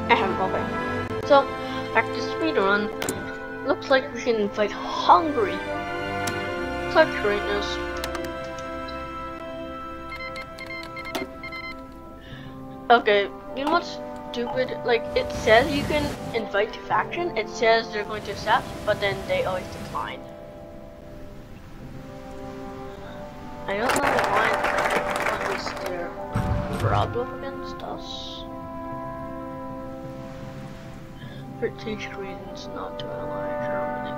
Okay. So, back to speedrun. Looks like we can fight Hungry. Such greatness. Okay, you know what's stupid? Like, it says you can invite to faction, it says they're going to accept, but then they always decline. I don't know why at least they're problem against us. Strategic reasons not to ally Germany.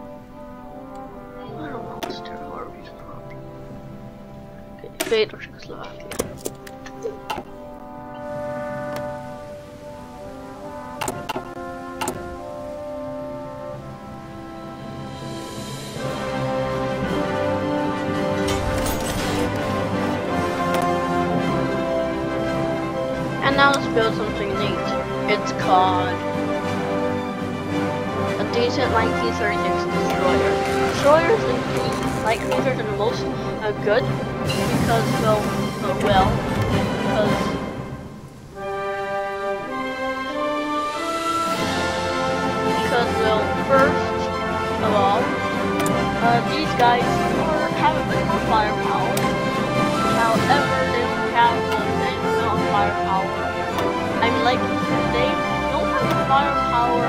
I don't know what's their hard reason not. Okay, fate or Czechoslovakia. And now let's build something neat. It's called a decent 1936 destroyer. Destroyers and light cruisers are the most good because first of all, these guys have a bit more firepower. However, they don't have the same amount of firepower. I mean, like, they don't have the firepower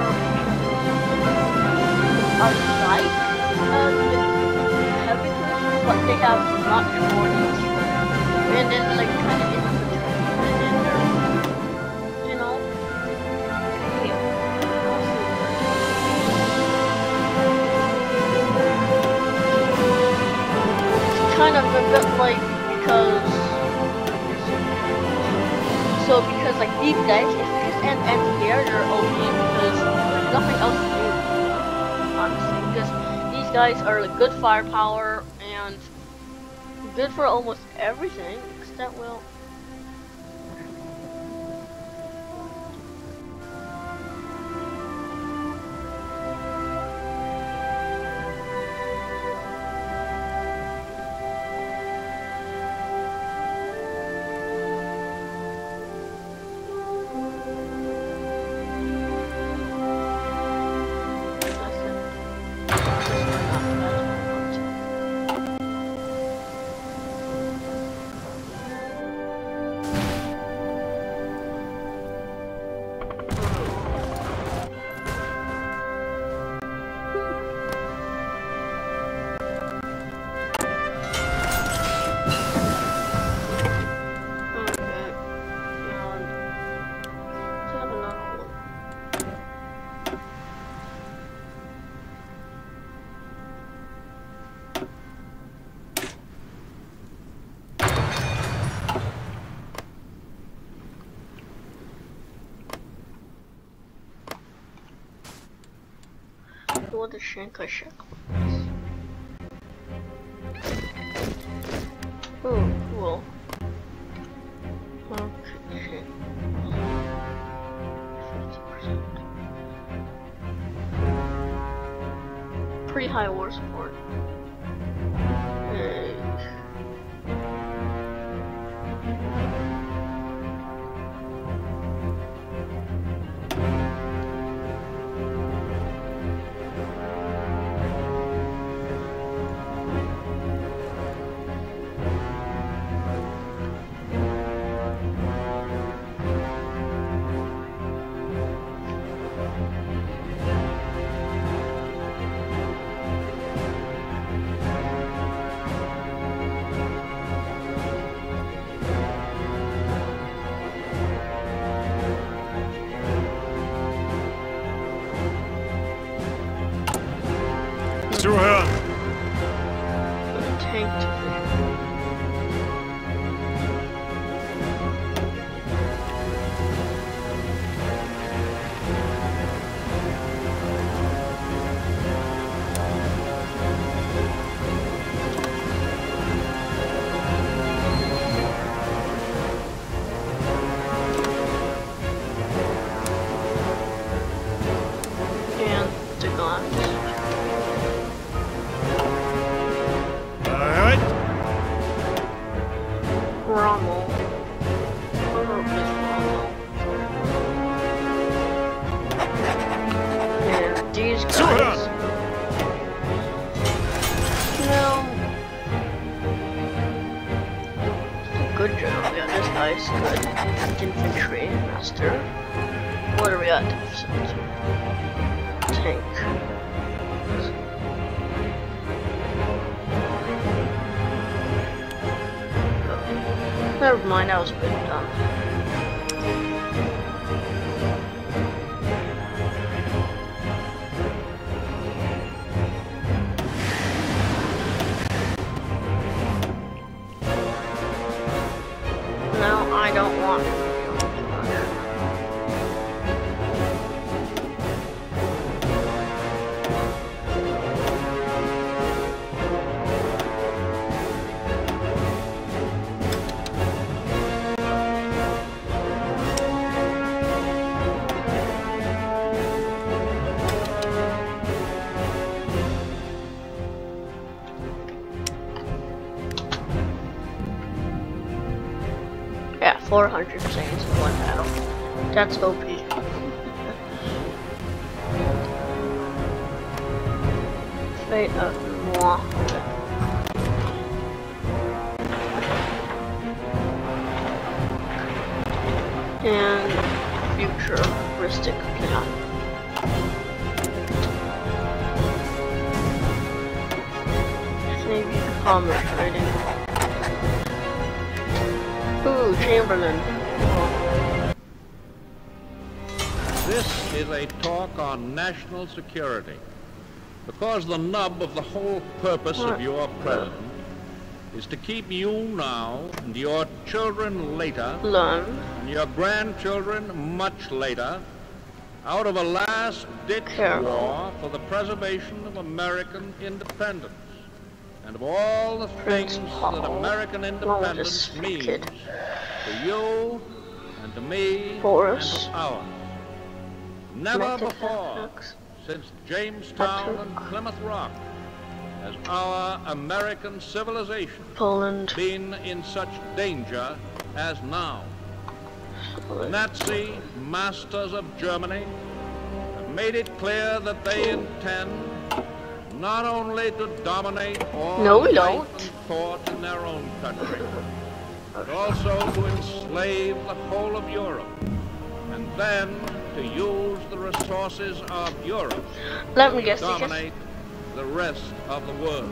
outside heavy cruisers, but they have much more destroyers. And then, like, kind of infantry. And then they're, you know, it's kind of a bit like, because like these guys, if you just end here, they're OP because there's nothing else to do, honestly, because these guys are like good firepower and good for almost everything, except, well, what the Shanka Shack was. Oh, cool. Okay. 50%. Pretty high war support. Hey. Infantry master. What are we at? Tank. Never mind, that was a bit dumb. No, I don't want to. Yeah, 400 seconds in one battle. That's OP. Fate of moi. And futuristic plan. Navy commerce trading. Ooh, Chamberlain. This is a talk on national security, because the nub of the whole purpose of your president is to keep you now and your children later and your grandchildren much later out of a last-ditch war for the preservation of American independence and of all the things that American independence means to you and to me and to ours. Never before, since Jamestown and Plymouth Rock, has our American civilization been in such danger as now. The Nazi masters of Germany have made it clear that they intend not only to dominate all life and thought in their own country, but also to enslave the whole of Europe, and then to use the resources of Europe to dominate the rest of the world.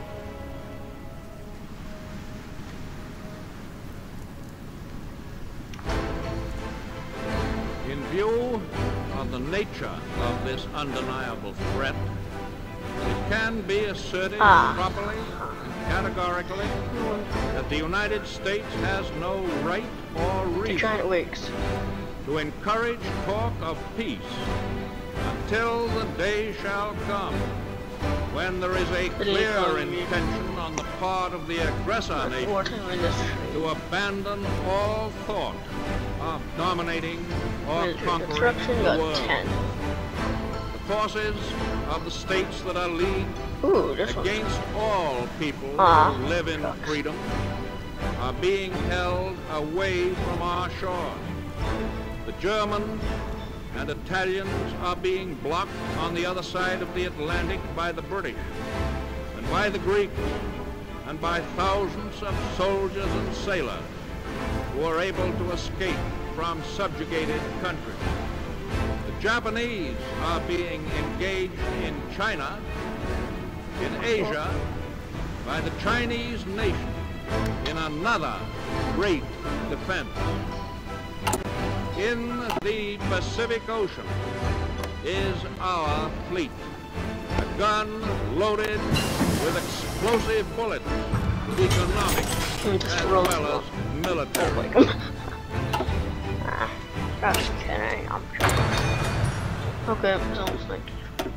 In view of the nature of this undeniable threat, it can be asserted properly and categorically that the United States has no right or reason to encourage talk of peace until the day shall come when there is a clear intention on the part of the aggressor nation to abandon all thought of dominating or conquering the world. The forces of the states that are leagued against all people who live in freedom are being held away from our shores. The Germans and Italians are being blocked on the other side of the Atlantic by the British, and by the Greeks, and by thousands of soldiers and sailors who are able to escape from subjugated countries. The Japanese are being engaged in China, in Asia, by the Chinese nation in another great defense. In the Pacific Ocean is our fleet, a gun loaded with explosive bullets, economic as well as military. Just kidding, I'm joking. Okay, it's almost like...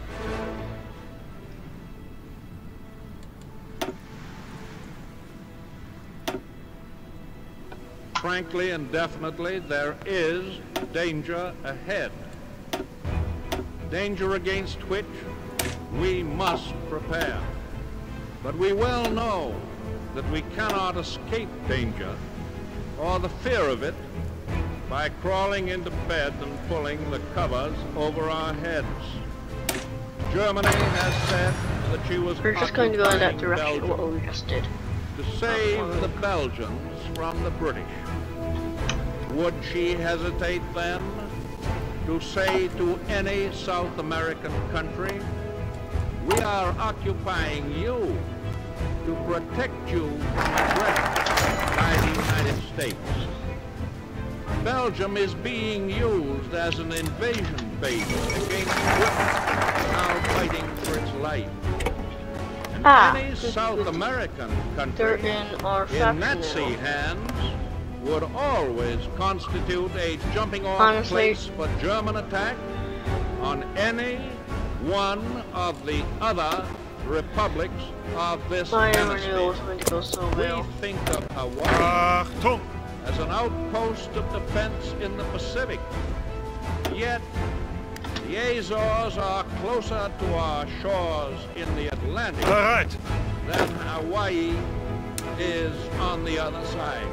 Frankly and definitely, there is danger ahead. Danger against which we must prepare. But we well know that we cannot escape danger or the fear of it by crawling into bed and pulling the covers over our heads. Germany has said that she was We're just going to go in that direction, Belgium what we just did. to save the Belgians from the British. Would she hesitate then to say to any South American country, we are occupying you to protect you from aggression by the United States? Belgium is being used as an invasion base against Britain, now fighting for its life. And any South American country in Nazi hands would always constitute a jumping-off place for German attack on any one of the other republics of this hemisphere. We think of Hawaii as an outpost of defense in the Pacific, yet the Azores are closer to our shores in the Atlantic than Hawaii is on the other side.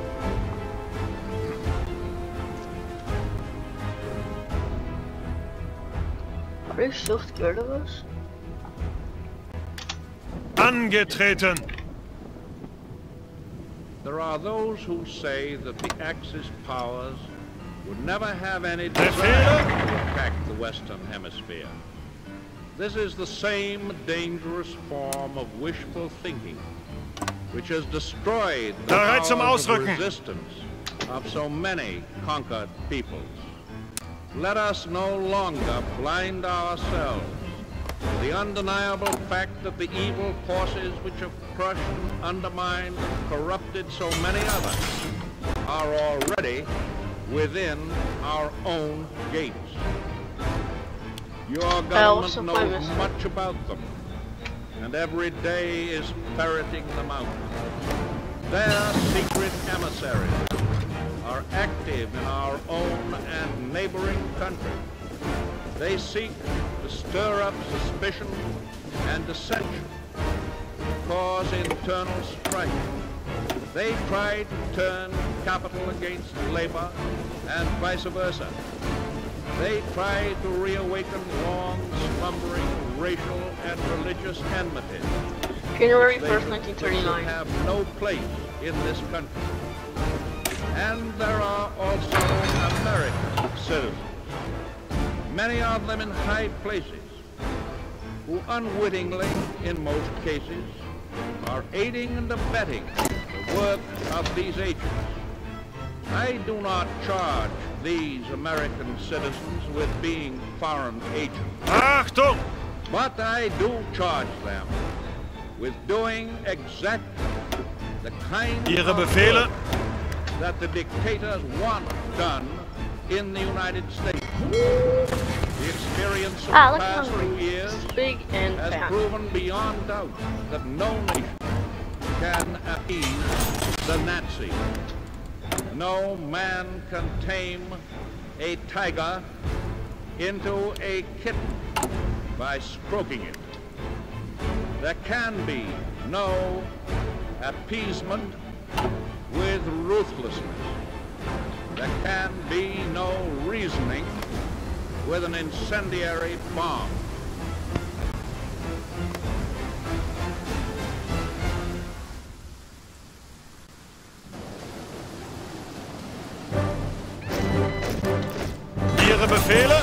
Are you so scared of us? Angetreten! There are those who say that the Axis powers would never have any desire to attack the Western Hemisphere. This is the same dangerous form of wishful thinking which has destroyed the powers of resistance of so many conquered peoples. Let us no longer blind ourselves to the undeniable fact that the evil forces which have crushed, undermined, and corrupted so many others are already within our own gates. Your government knows much about them, and every day is ferreting them out. Their secret emissaries are active in our own and neighboring countries. They seek to stir up suspicion and dissension, cause internal strife. They try to turn capital against labor and vice versa. They try to reawaken long slumbering racial and religious enmity. January 1st, 1939. Have no place in this country. And there are also American citizens, many of them in high places, who unwittingly, in most cases, are aiding and abetting the work of these agents. I do not charge these American citizens with being foreign agents. Achtung! But I do charge them with doing exactly the kind Ihre of Befehle? work that the dictators want done in the United States. The experience of the past 2 years has proven beyond doubt that no nation can appease the Nazis. No man can tame a tiger into a kitten by stroking it. There can be no appeasement with ruthlessness. There can be no reasoning with an incendiary bomb. Ihre Befehle?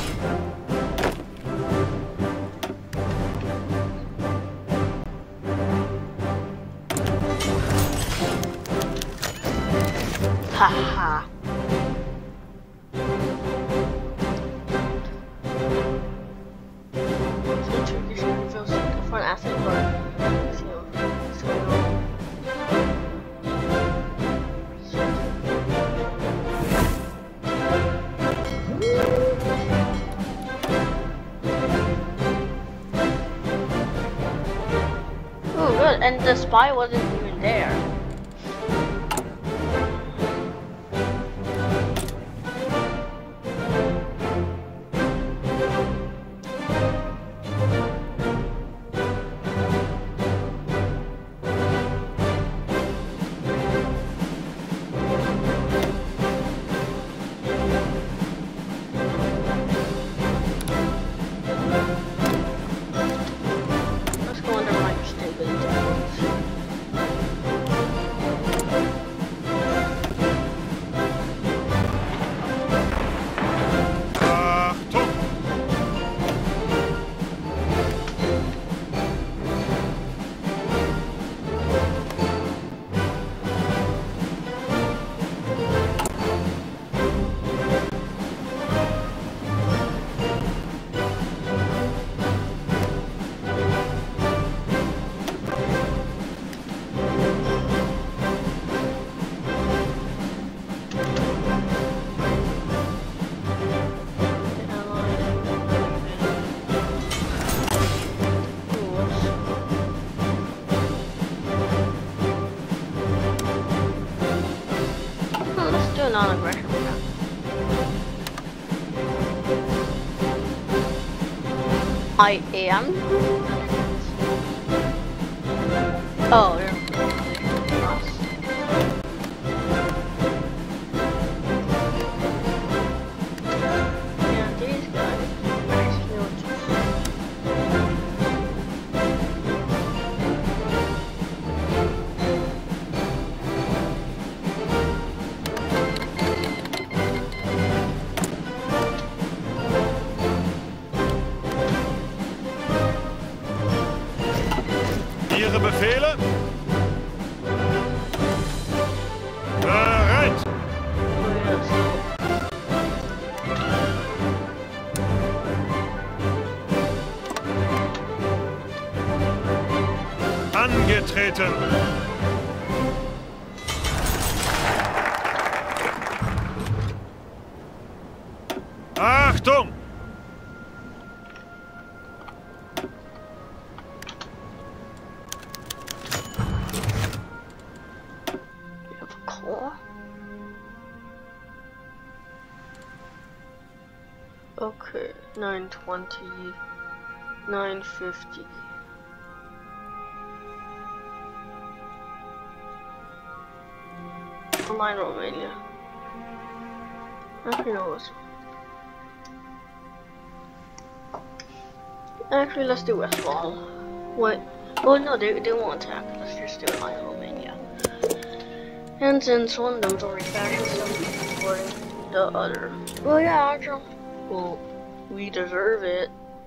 Haha. For an asset oh, good, and the spy wasn't even there. I am. Oh, yeah. Yeah, these guys. Ihre Befehle? Bereit! Angetreten! Achtung! Okay, 920, 950. Mine Romania. Who knows? Actually, let's do Westfall. What? Oh no, they won't attack. Let's just do mine Romania. And since one of them's already back, so for the other. Well, yeah, actually. Well, we deserve it.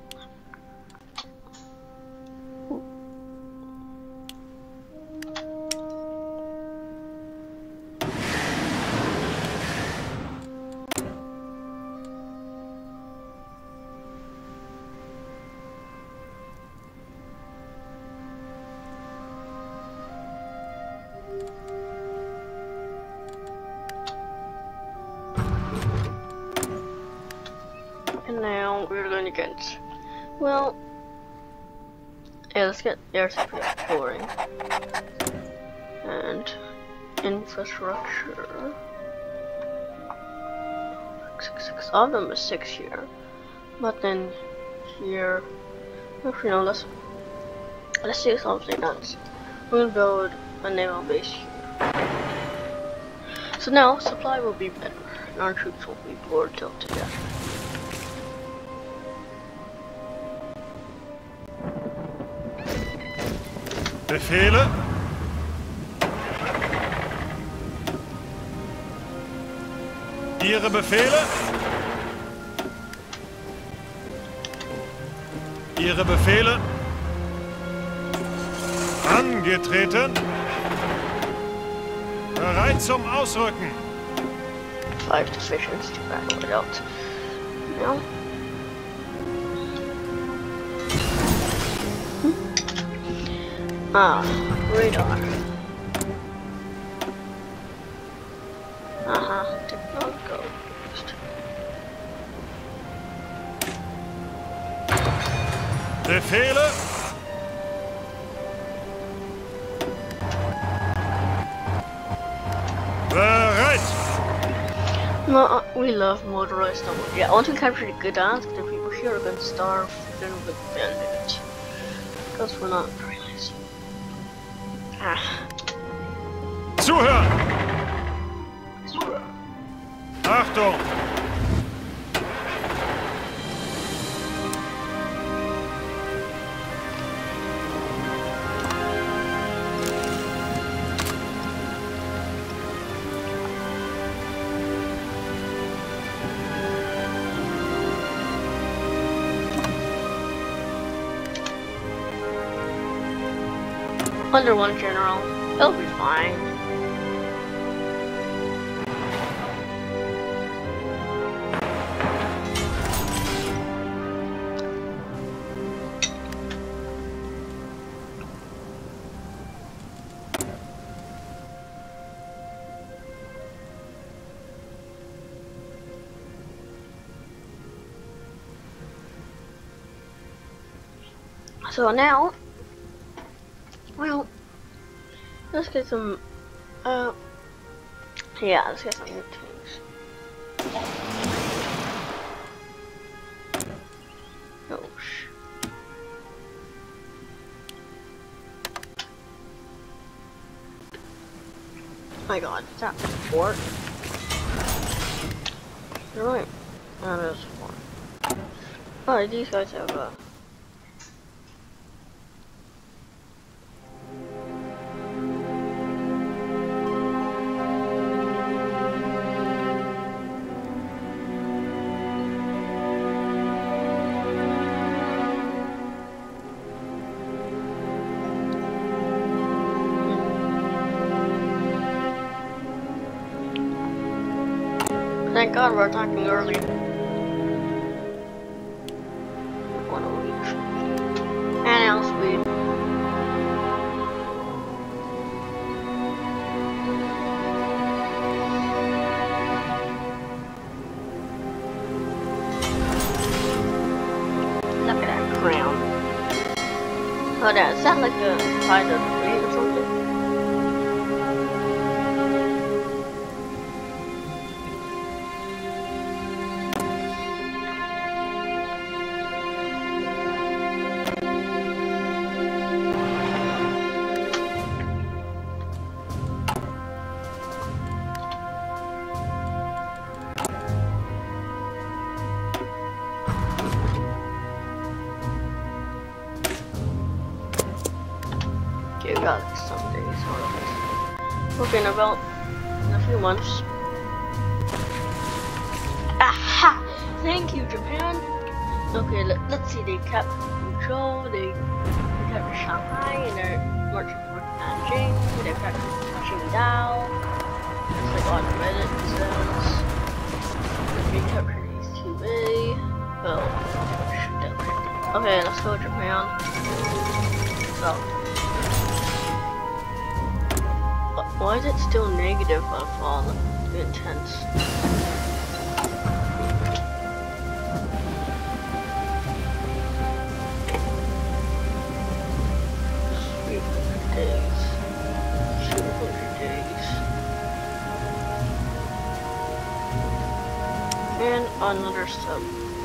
And now we're going to get, well, yeah, let's get air exploring and infrastructure. 6. All of them are 6 here, but then here, actually no, let's do something else. We're gonna build a naval base here. So now supply will be better, and our troops will be bored till to death. Befehle? Ihre Befehle? Ihre Befehle? Angetreten? Bereit zum Ausrücken? 5 divisions to battle it out. No. Radar. Did not go first. Befehle? Bereit! No, we love motorized armor. Yeah, once we capture the Gdansk, the people here are gonna starve, then we'll abandon it. Because we're not very nice. Zuhören! Achtung! Under one general, it'll be fine. So now, well, let's get some, yeah, let's get some new tanks. Oh, My god, is that 4? You're right. That is 4. Oh, these guys have a... Thank God we're talking early. What a week. And now speed. Look at that crown. Oh, that is that like a side of the plate or something? Okay, we got some days on this. Okay, in about a few months. Aha! Thank you, Japan. Okay, let's see. They kept Fuzhou, they kept Shanghai, and they're marching toward Nanjing. They kept Qingdao. It's like on Reddit it says. They kept Chinese Hubei. Oh, okay, let's go to Japan. So. Why is it still negative of all the intense? Days. 200 days. And another sub.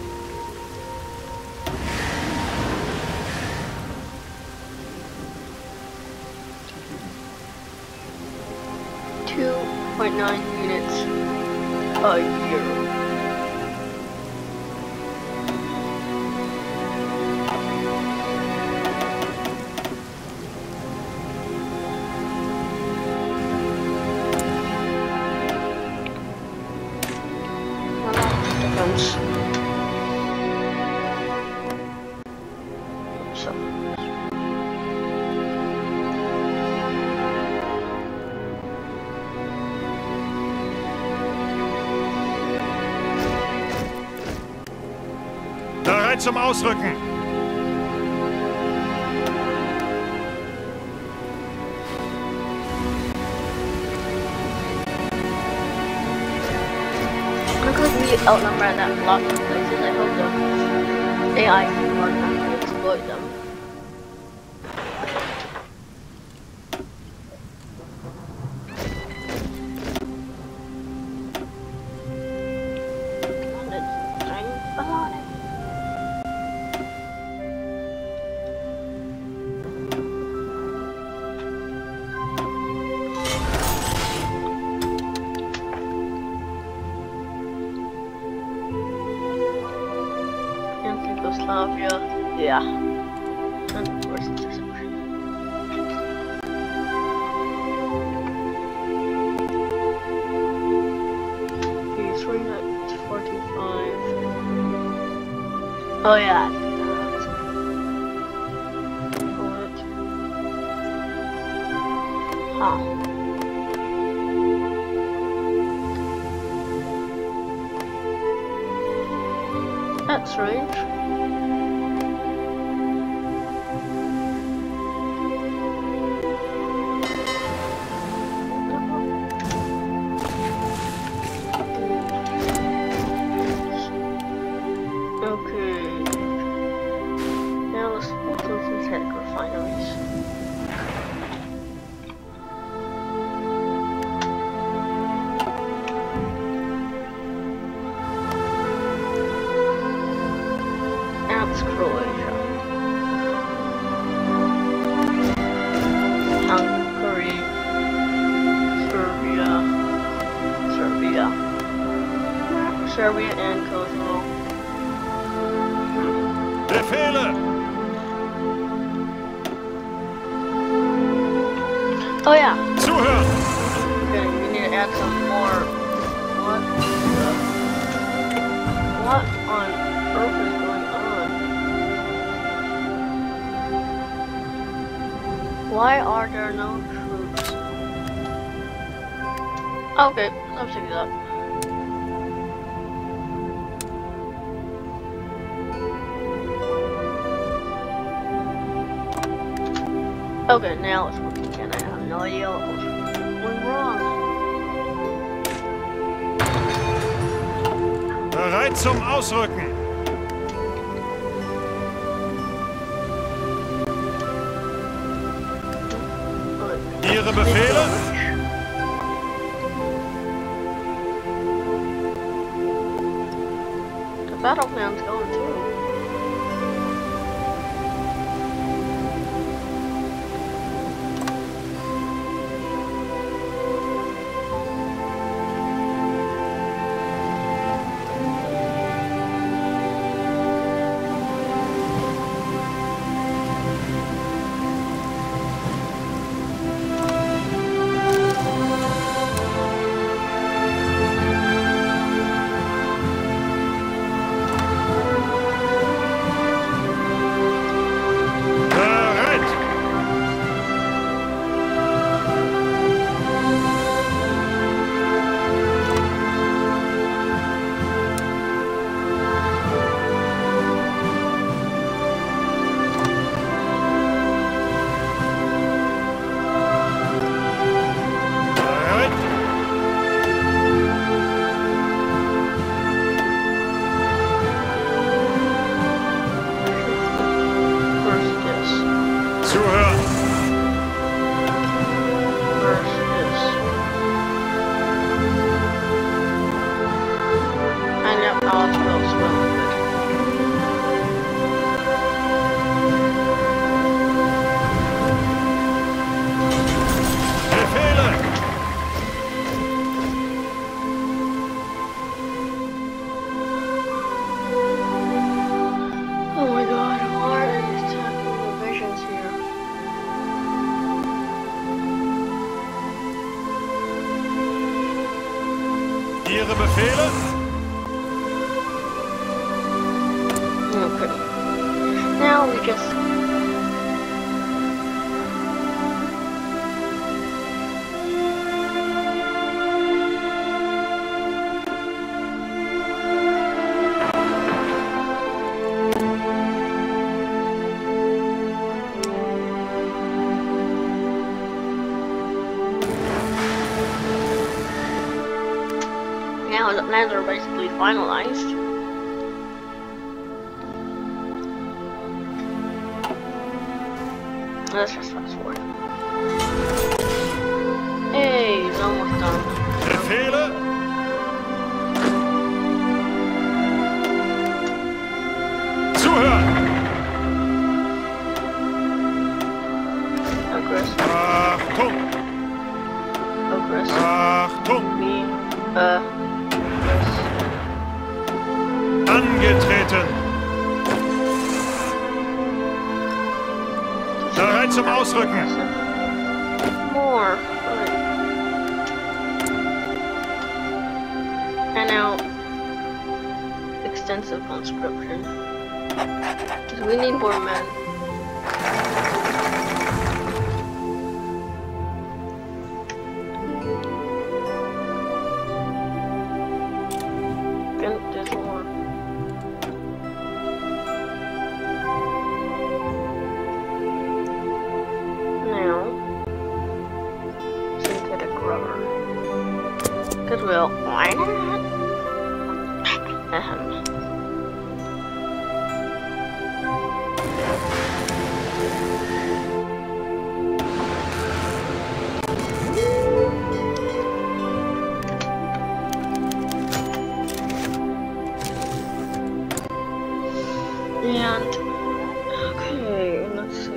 .9 units a year. Defense. So. Bereit zum Ausrücken! Look like we outnumber that block of places. I hope the AI can work on to exploit them. Yugoslavia, yeah. And of course it's a section. Okay, 45. Oh yeah. Huh. That's strange. Okay. Now let's look at the tech refineries. That's Croatia. Hungary. Serbia. Serbia and Kosovo. Befehle! Oh yeah. Zuhören! Okay, we need to add some more. What on earth is going on? Why are there no troops? Okay, let's take it up. Okay, now it's working again. I have no idea what was going wrong. Bereit zum Ausrücken! Ihre Befehle? The battle plan's going too. Ihre Befehle? Okay. Now we just... Now the plans are basically finalized. Let's just fast forward. Hey, he's almost done. Befehle? Zuhören! Progress. Achtung! Progress. Achtung! Me. Angetreten! Bereit zum Ausrücken! More. And now, extensive conscription. Because we need more men. There's more. Now, synthetic rubber. Goodwill. Why not? And okay, let's see.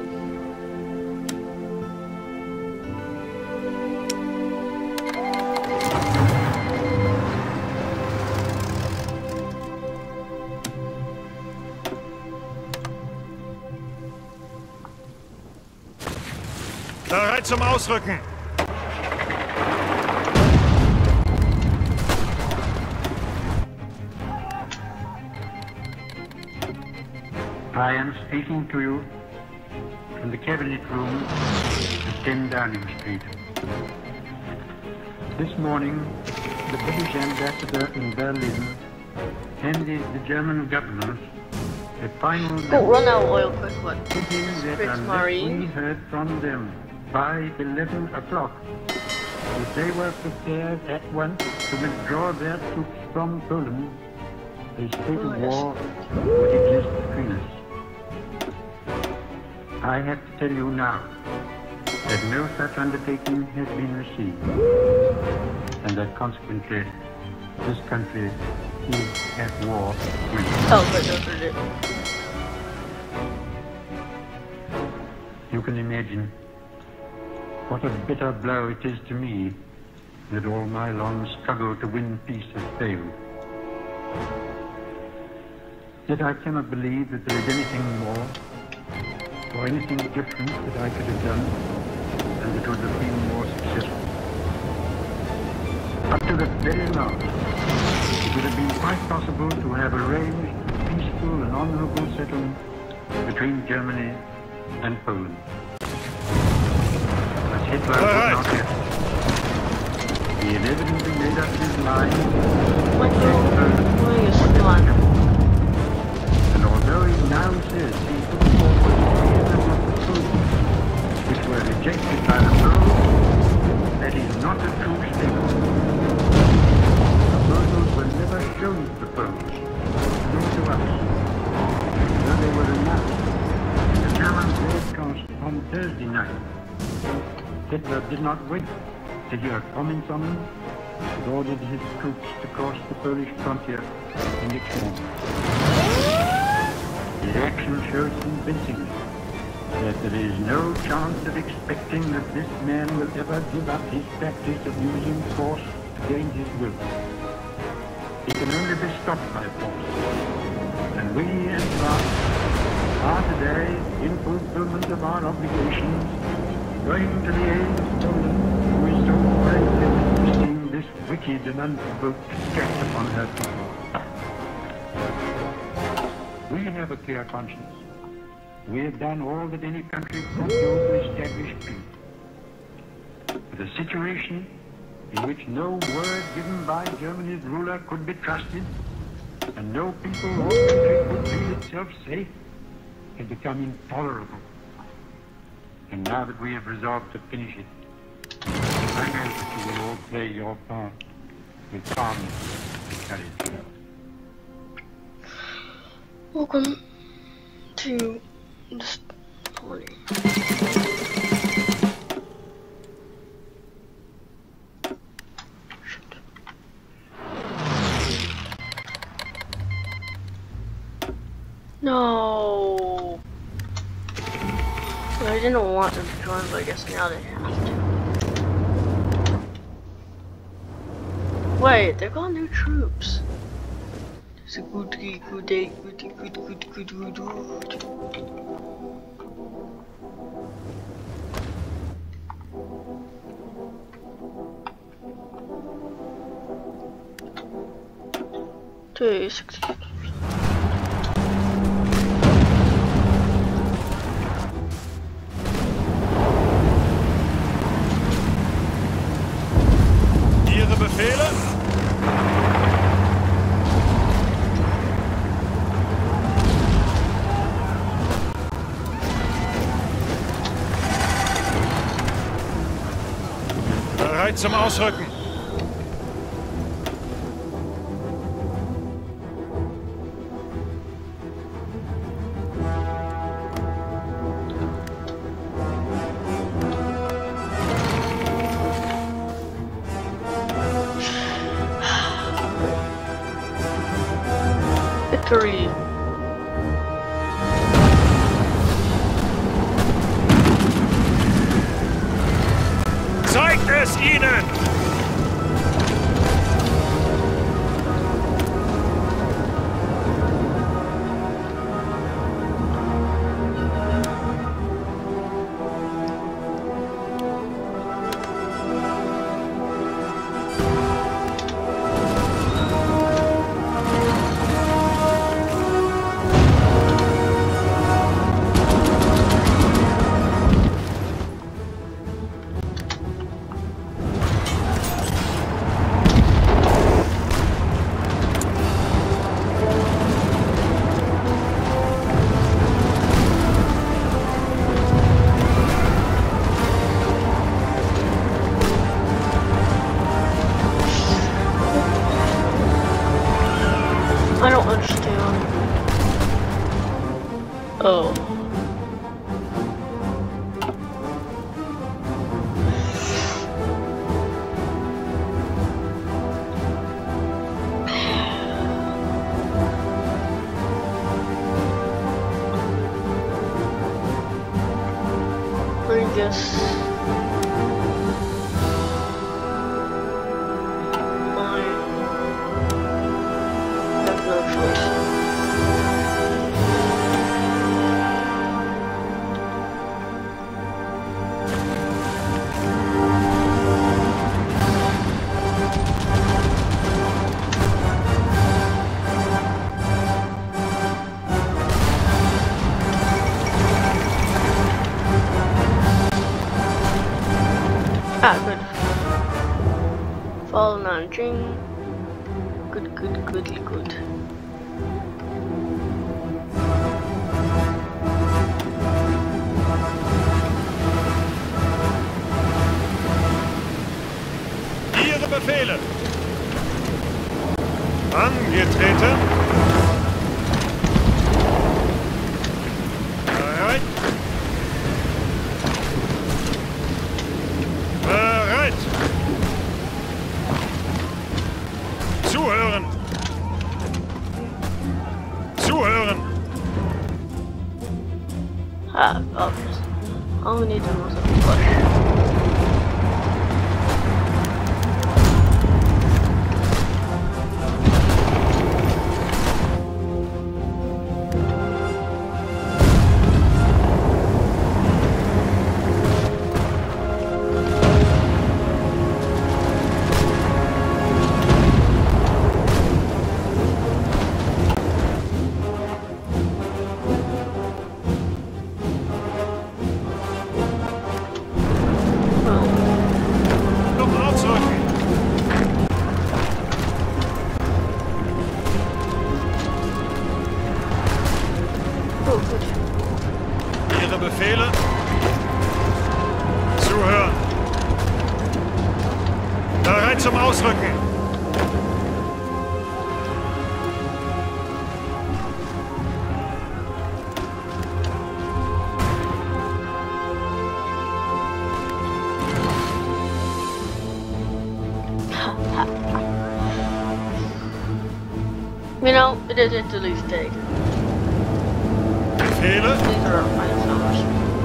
Bereit zum Ausrücken. I am speaking to you from the cabinet room at 10 Downing Street. This morning, the British ambassador in Berlin handed the German government a final Oh, run out of oil quick, what? stating that Fritz unless Marine. we heard from them by 11 o'clock, that they were prepared at once to withdraw their troops from Poland, a state of war would exist between us. I have to tell you now that no such undertaking has been received, and that consequently this country is at war with us. Oh, but don't hurt it. You can imagine what a bitter blow it is to me that all my long struggle to win peace has failed. Yet I cannot believe that there is anything more or anything different that I could have done and that would have been more successful. Up to the very last, it would have been quite possible to have arranged a peaceful and honorable settlement between Germany and Poland. But Hitler would not have it. He had evidently made up his mind What to take Poland doing is on fun. and although he now says he put forward the proposals which were rejected by the Poles, that is not a true statement. The proposals were never shown to the Poles, nor to us, though they were announced in the German broadcast on Thursday night. Hitler did not wait to hear comments on them, but ordered his troops to cross the Polish frontier the next morning. His action shows convincingly that there is no chance of expecting that this man will ever give up his practice of using force to gain his will. He can only be stopped by force. And we in France are today, in fulfillment of our obligations, going to the aid of Poland, who is so frightened of seeing this wicked and unprovoked attack upon her people. We have a clear conscience. We have done all that any country could do to establish peace. But a situation in which no word given by Germany's ruler could be trusted, and no people or country could feel itself safe, had become intolerable. And now that we have resolved to finish it, I know that you will all play your part with calmness and courage. Welcome to this party. No. I didn't want them to join, but I guess now they have to. Wait, they got new troops. It's a good day, good day, good. Two, 60. Ihre Befehle? Bereit zum Ausrücken. Victory. Zeigt es ihnen! Oh. Just have no choice. Ah, good. Fall Nanjing. Good, goodly good. Ihre Befehle. Angetreten. Bereit. Bereit. Zuhören. Zuhören. Ah, obvious. All we need to know is a push. Ihre Befehle. Zuhören. Bereit zum Ausrücken. You know, it isn't the least take. Befehle. These are our finest numbers.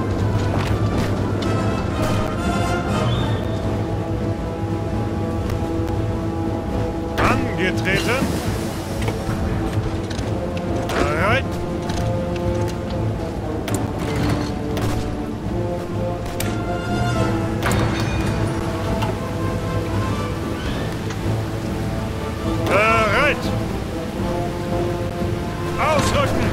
Angetreten. Bereit. Bereit. Ausrücken.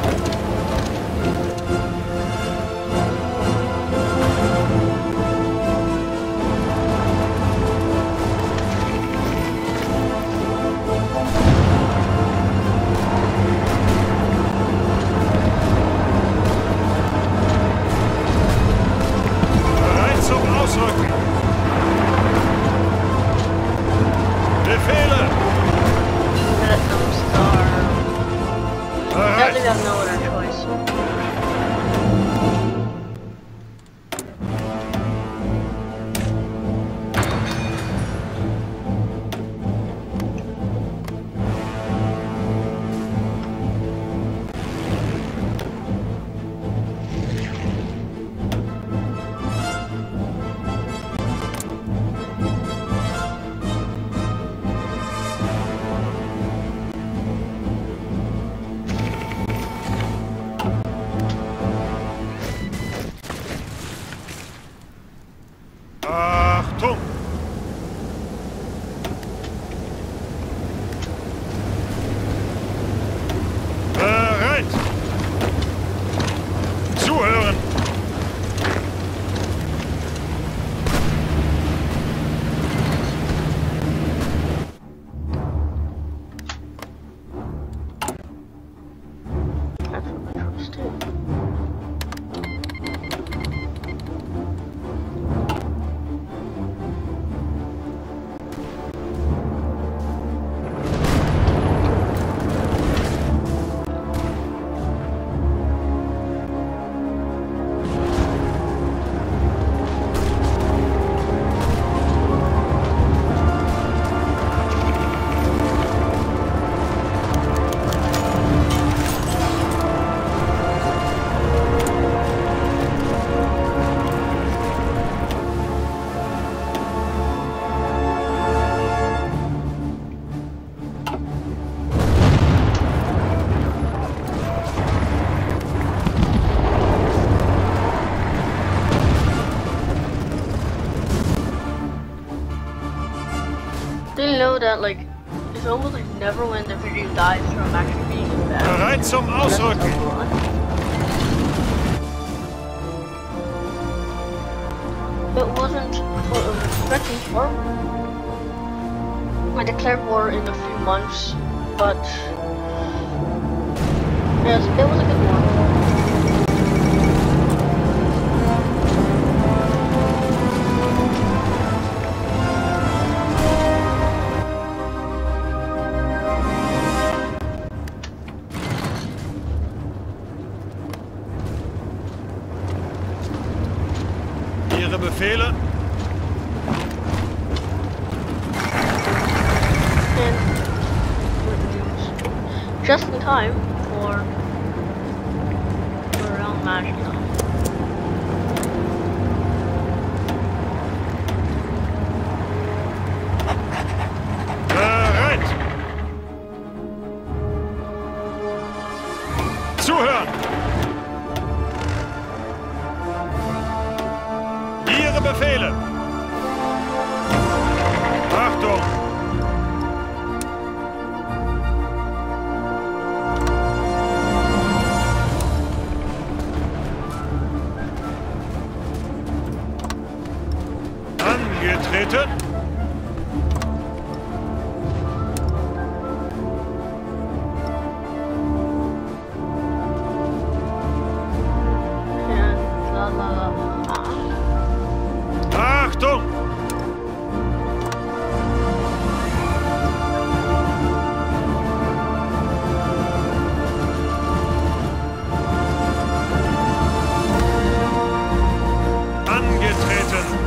Bereit zum Ausrücken. Befehle. Let them starve. I Bereit. think I have no other choice. Achtung! Bereit! Zuhören! That's what my troops do. know that like it's almost like never when the video dies from actually being in bed. Bereit zum Ausrücken. It wasn't what I was expecting for. I declared war in a few months, but yes, it was a good war. Ihre Befehle? Just in time for around match time. Bereit! Zuhören! Ihre Befehle! Achtung! Angetreten! And la la la la. Achtung! Angetreten!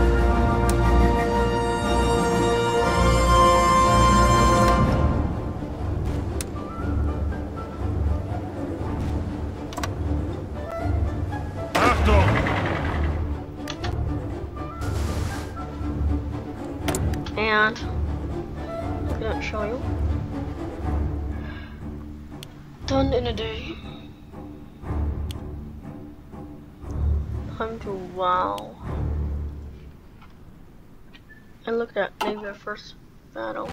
Achtung! And I'm gonna show you. Done in a day. Time to wow. And look at maybe our first battle.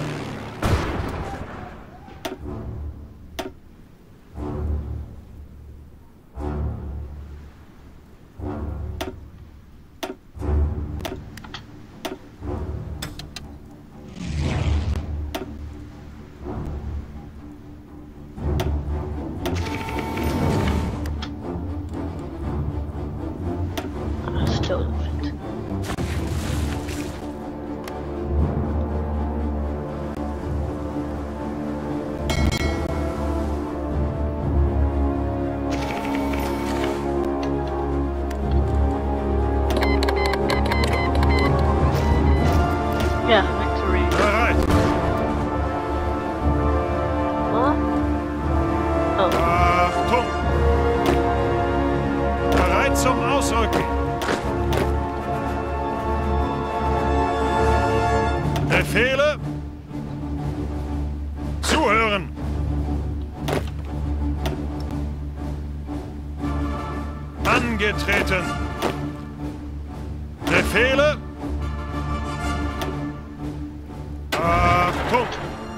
Still defeat. Yeah, victory. Bereit! What? Oh. Achtung! Bereit zum Ausrücken! Befehle! Zuhören! Angetreten! Befehle! Achtung!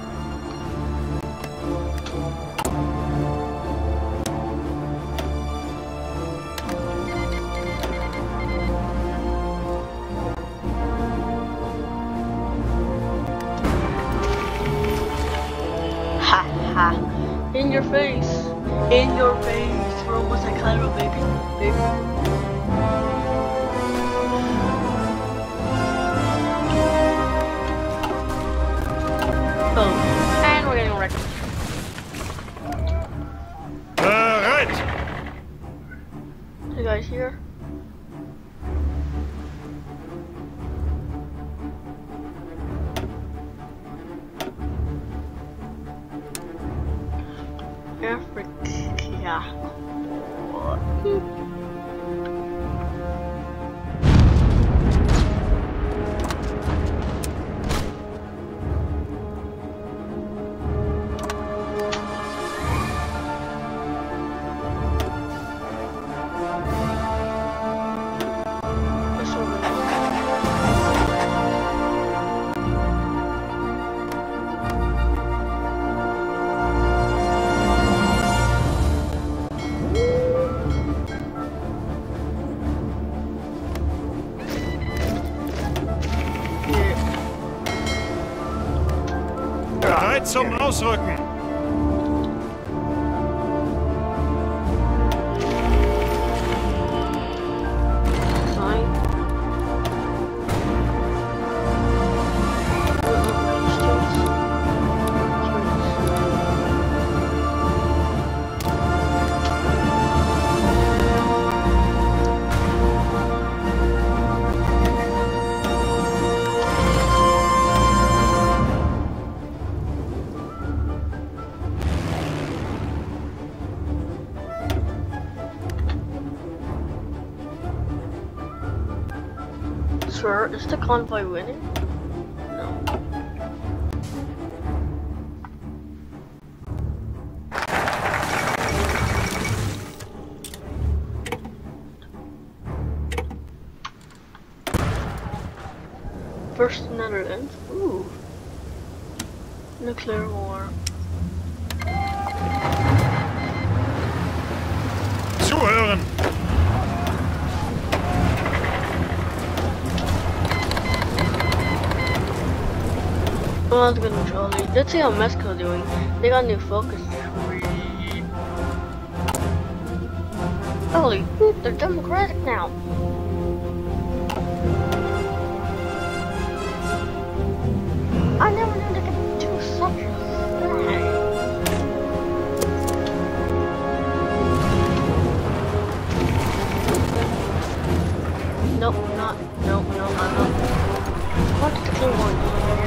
Ha ha. In your face. In your face. We're almost like Cairo, baby. Oh. And we're getting wrecked. Bereit! You guys here? Africa. Ausrücken! Sir, is the convoy winning? No. First Netherlands. Ooh. Nuclear war. Zuhören! Well, that's good and Charlie. Let's see how Mexico's doing. They got new focus tree. Holy, they're democratic now. I never knew they could do such a thing. Nope, not. Nope, no, I'm not. What's the king one?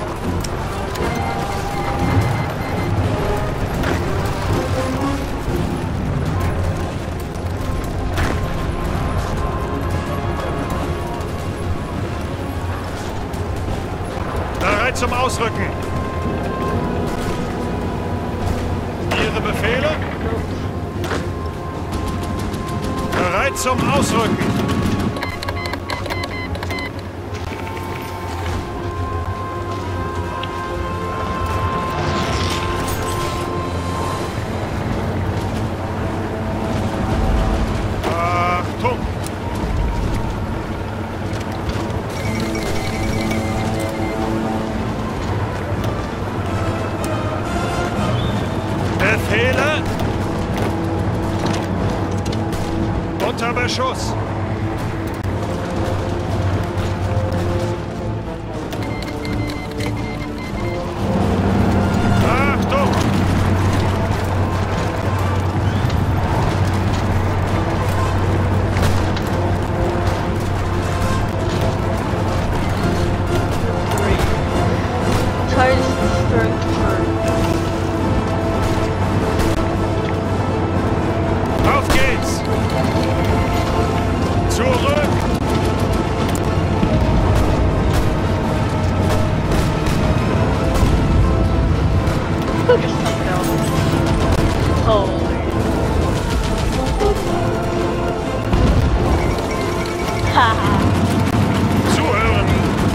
Bereit zum Ausrücken! Ihre Befehle? Bereit zum Ausrücken! Achtung! Befehle! Unter Beschuss! Achtung! Auf geht's! Zurück! Holy. Haha. Zuhören!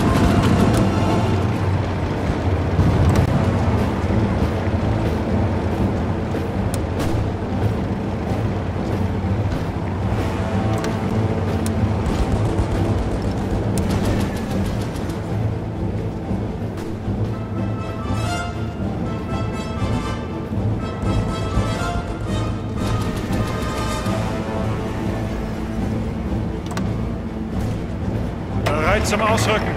Bereit zum Ausrücken!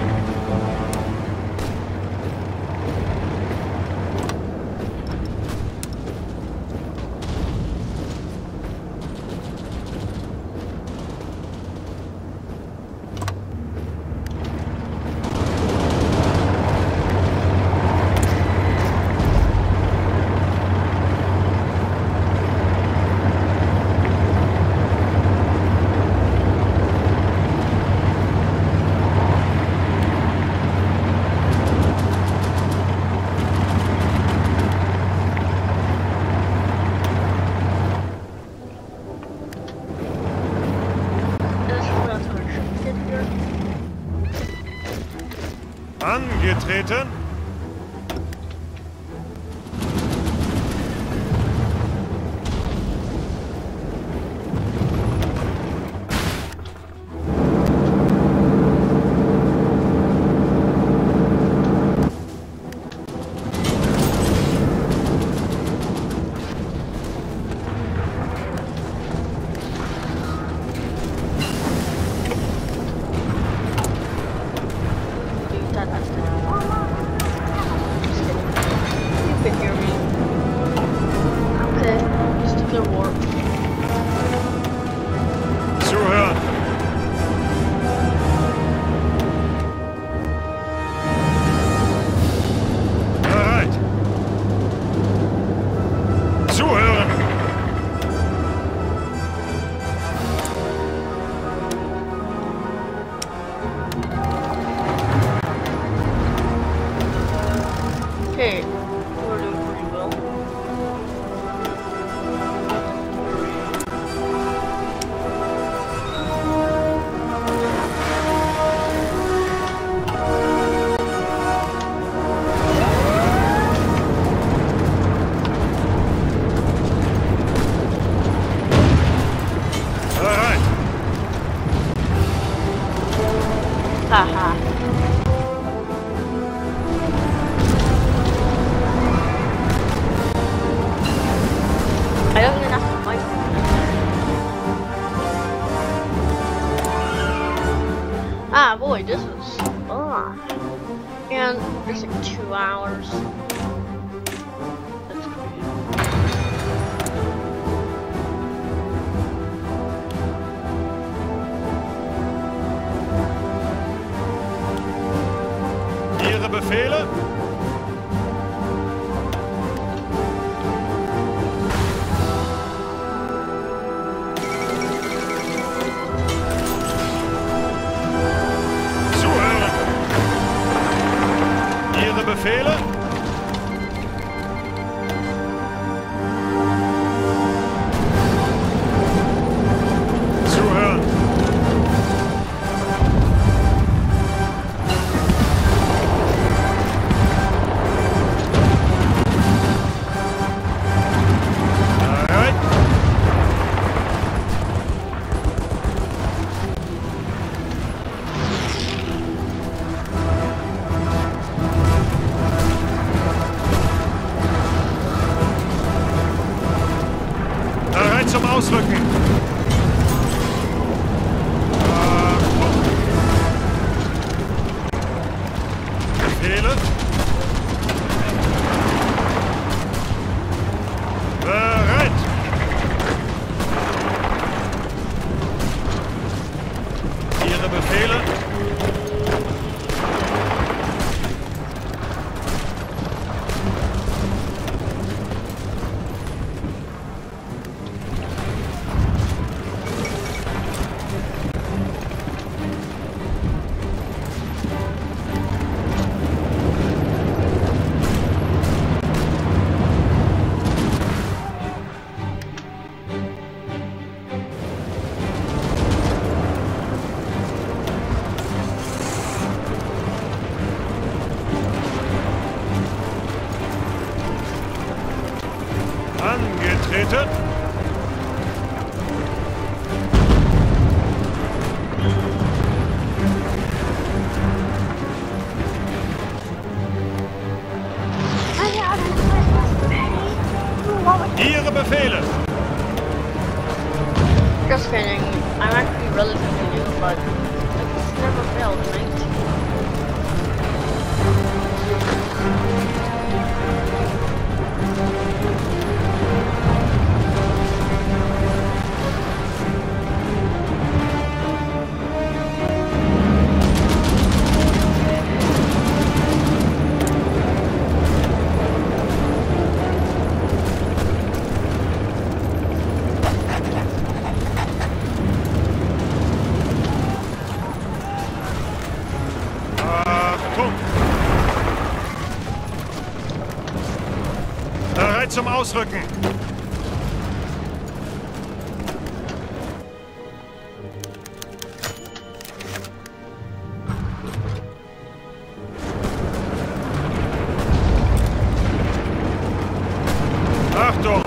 Angetreten! And it's like 2 hours. That's crazy. Ihre Befehle? Zuhören! Ihre Befehle? Zuhören! Bereit? Bereit zum Ausrücken! Befehle? Bereit! Ihre Befehle? Angetreten. Ihre Befehle. Just kidding. I'm actually relatively new, but it's never failed, right? Achtung! Bereit zum Ausrücken! Achtung!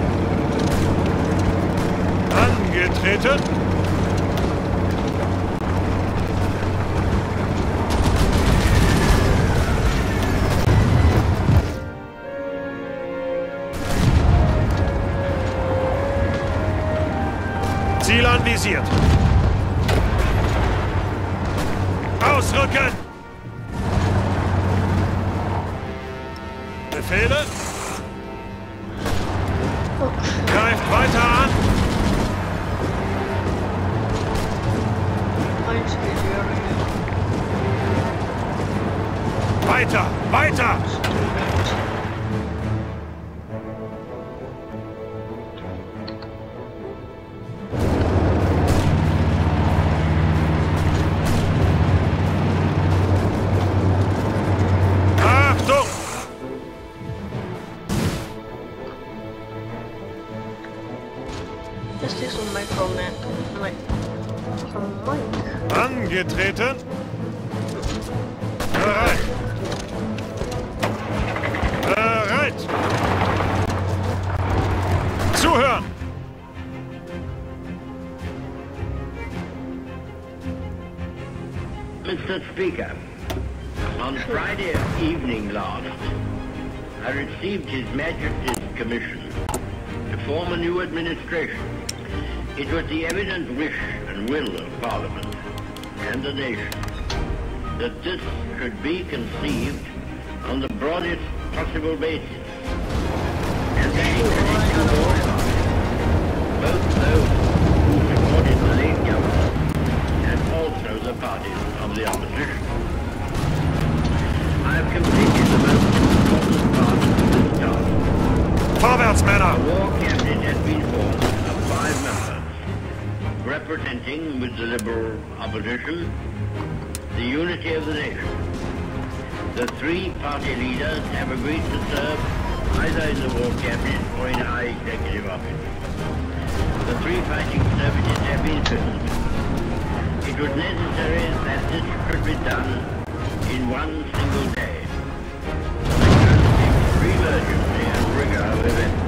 Angetreten! Ziel anvisiert. Ausrücken! Befehle? Greift weiter an! Weiter! Weiter! Achtung! Just use one microman. Angetreten. Bereit. Bereit. Zuhören. Mr. Speaker, on Friday evening last, I received His Majesty's commission to form a new administration. It was the evident wish and will of Parliament and the nation that this should be conceived on the broadest possible basis. And they encouraged to all parties, both those who supported the late government and also the parties of the opposition. I have completed the most important part of this task. Vorwärts, Männer! The war cabinet has been formed of 5 members, representing, with the Liberal opposition, the unity of the nation. The 3 party leaders have agreed to serve either in the war cabinet or in high executive office. The 3 fighting services have been filled. It was necessary that this should be done in one single day. Because of the extreme urgency and rigor of events.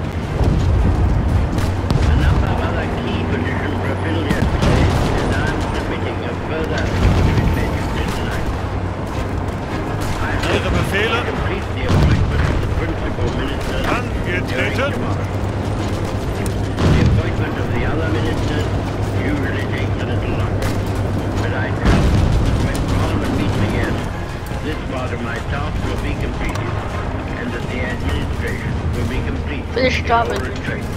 A number of other key positions were filled yesterday, and I am submitting a further legislation tonight. I hope Ihre Befehle? to complete the appointment of the principal ministers during Angetreten. tomorrow. The appointment of the other ministers usually takes a little longer, but I trust when Parliament meets again, this part of my task will be completed, and that the administration will be complete. Finish job in all it. respects.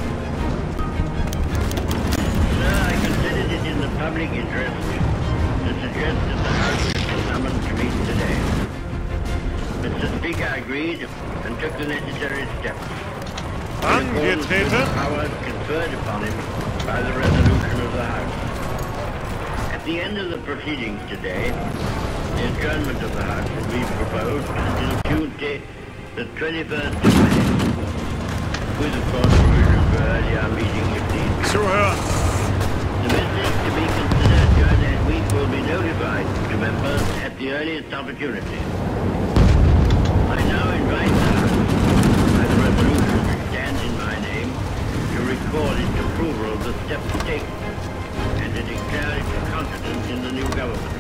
Sir, I considered it in the public interest to suggest that the House be summoned to meet today. Mr. Speaker agreed and took the necessary steps. In accordance with the Angetreten. powers conferred upon him by the resolution of the House. At the end of the proceedings today, the adjournment of the House will be proposed until Tuesday, the 21st of May, with of course provision for earlier meeting if needed. Zuhören! The business to be considered during that week will be notified to members at the earliest opportunity. I now invite the House, by the resolution which stands in my name, to record its approval of the steps taken and to declare its confidence in the new government.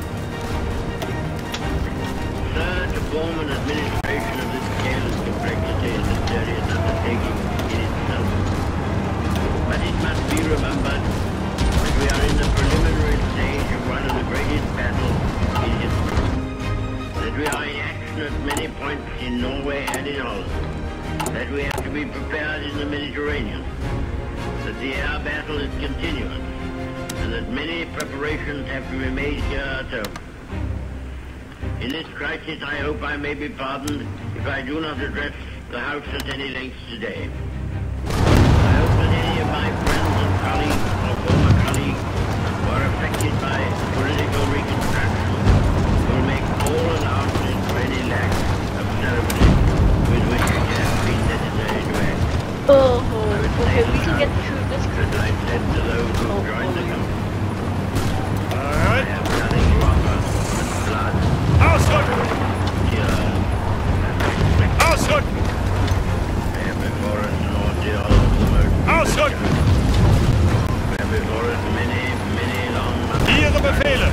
Sir, to form an administration of this scale and complexity is a serious undertaking in itself. But it must be remembered that we are in the preliminary stage of one of the greatest battles in history. That we are in action at many points in Norway and in Holland. That we have to be prepared in the Mediterranean. That the air battle is continuous. And that many preparations have to be made here at home. In this crisis, I hope I may be pardoned if I do not address the House at any length today. I hope that any of my friends and colleagues or former colleagues who are affected by political reconstruction will make all allowances for any lack of ceremony with which it has been necessary to act. Oh, okay, we can get through this. As I said to those who joined the company, I Alright. have nothing to offer but blood, Ausrücken! tears, and Ausrücken! we have before us an ordeal of the most Ausrücken! We have before us many, many long months. Ihre Befehle!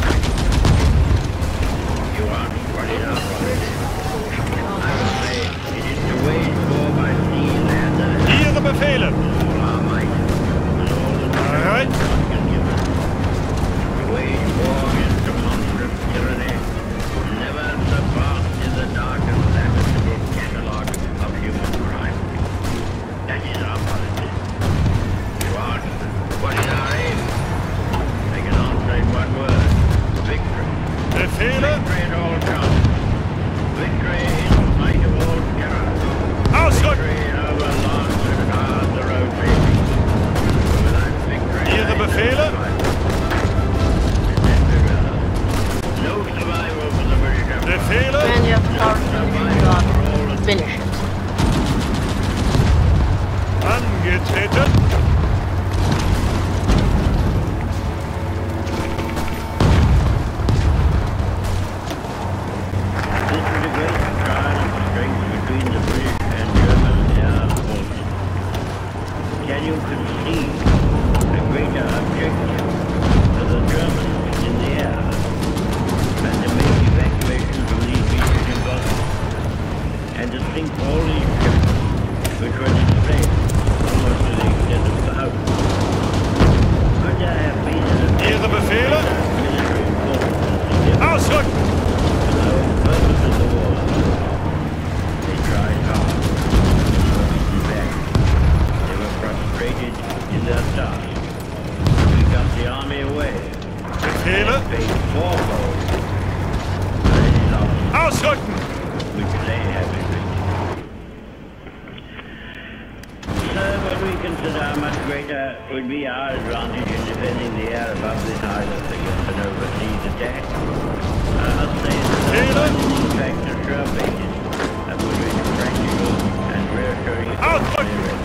You are running out already. I would say it is to wage war by sea, land, and air. Ihre Befehle! All our might and all the Alright. God can give us. To wage war against a monstrous tyranny, never surpassed in the dark and lamentable catalogue of human crime. That is our policy. You ask, what is our aim? I can answer in one word. Victory. Befehle! Victory at all costs. Victory in spite of all terror. Ausrücken! Victory over lost and hard the road may be. Without victory, Ihre I got the army away. Befehle? Paid fourfold. Any loss Ausrücken! which they have inflicted. So what we consider how much greater would be our advantage in defending the air above this island against an overseas attack, I must say that in fact a sure basis that would be practical and reassuring experience.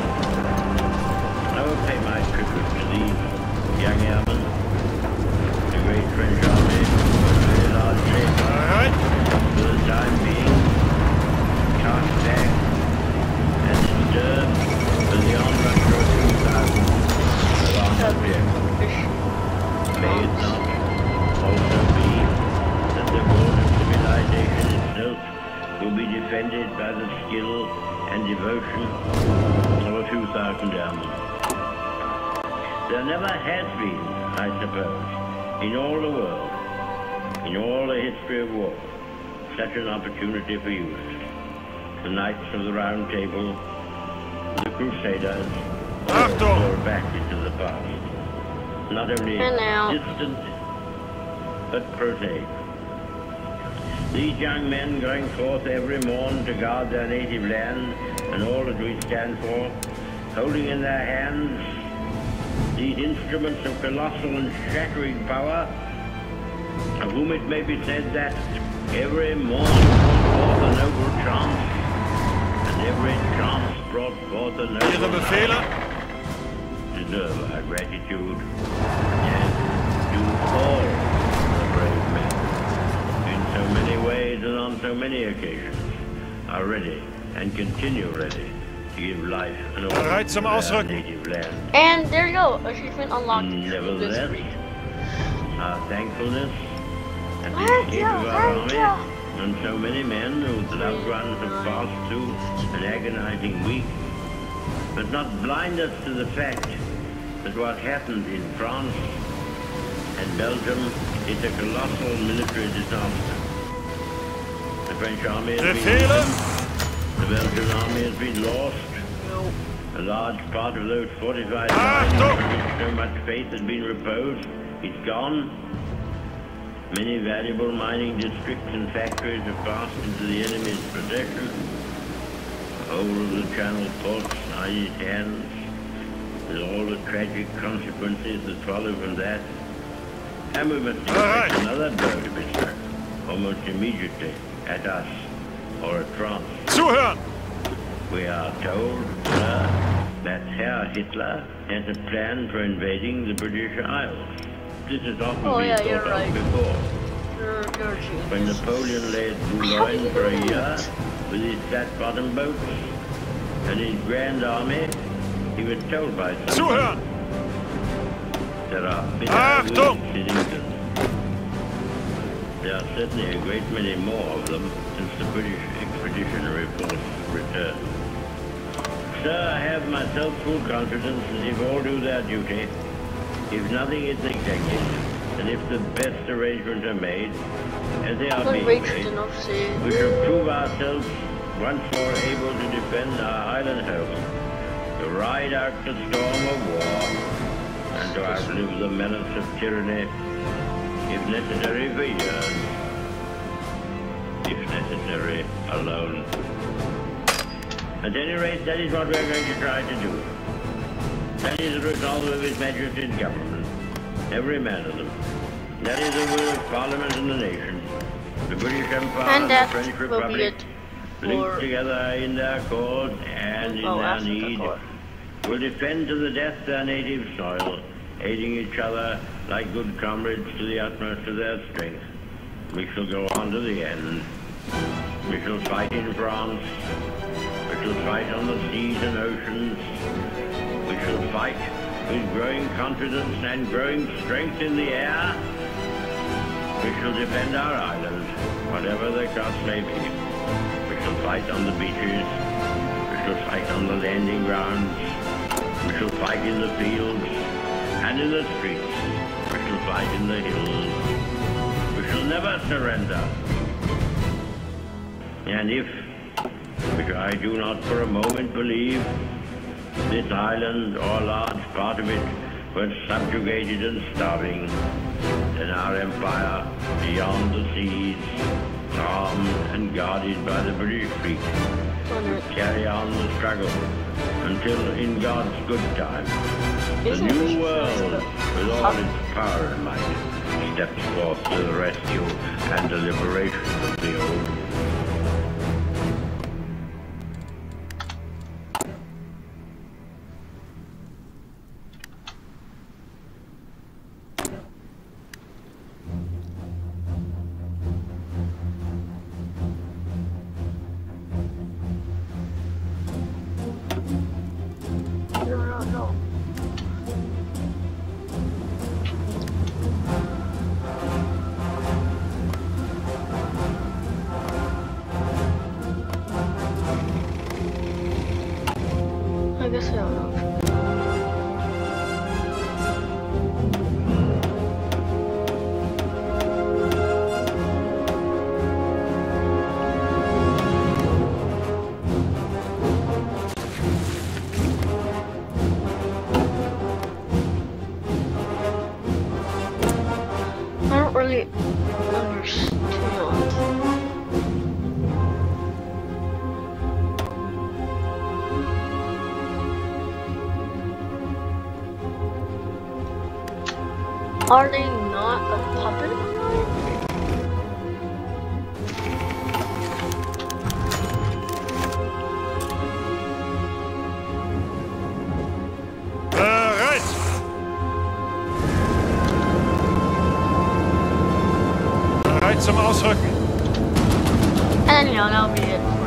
I will pay my tribute to these young airmen. The great French army was very largely, for the time being, cast back and disturbed for the onrush of 2,000 alarmed objects. May it not also be that the world of civilization itself will be defended by the skill and devotion of a few thousand airmen. There never has been, I suppose, in all the world, in all the history of war, such an opportunity for youth. The Knights of the Round Table, the Crusaders, all back into the past. Not only distant, but prosaic. These young men going forth every morn to guard their native land and all that we stand for, holding in their hands these instruments of colossal and shattering power, of whom it may be said that every morn brought forth a noble chance, and every chance brought forth a noble Befehle? deserve our gratitude, and do all the brave men, in so many ways and on so many occasions, are ready and continue ready to give life and order to their native land. And there you go, achievement unlocked. Nevertheless, our thankfulness and the escape of our army and so many men whose loved ones have passed through an agonizing week, but not blind us to the fact that what happened in France and Belgium is a colossal military disaster. The French army has been beaten, the Belgian army has been lost, a large part of those fortified lines on which so much faith had been reposed is gone. Many valuable mining districts and factories have passed into the enemy's possession. The whole of the Channel ports are in his hands, with all the tragic consequences that follow from that. And we must expect another blow to be struck, almost immediately, at us, or at France. Zuhören! We are told, sir, that Herr Hitler has a plan for invading the British Isles. This has often been thought of before. When Napoleon lay at Boulogne for a year with his flat-bottom boats and his grand army, he was told by someone there are bitter weeds in England. There are certainly a great many more of them since the British expeditionary force returned. Sir, I have myself full confidence that if all do their duty, if nothing is neglected, and if the best arrangements are made, as they are being made, we shall prove ourselves once more able to defend our island home, to ride out the storm of war, and to outlive the menace of tyranny, if necessary for years, if necessary alone. At any rate, that is what we are going to try to do. That is the resolve of His Majesty's government, every man of them. That is the will of Parliament and the nation. The British Empire and the French Republic, linked together in their cause and in their need, will defend to the death their native soil, aiding each other like good comrades to the utmost of their strength. We shall go on to the end. We shall fight in France. We shall fight on the seas and oceans. We shall fight with growing confidence and growing strength in the air. We shall defend our island, whatever the cost may be. We shall fight on the beaches. We shall fight on the landing grounds. We shall fight in the fields and in the streets. We shall fight in the hills. We shall never surrender. And if, which I do not for a moment believe, this island or a large part of it were subjugated and starving, then our empire, beyond the seas, armed and guarded by the British fleet, would carry on the struggle until, in God's good time, the new world, with all its power and might, steps forth to the rescue and the liberation of the old. No. I guess I don't know. I don't really understand. Are they not a puppet? Bereit! Bereit zum Ausrücken. And yeah, that'll be it.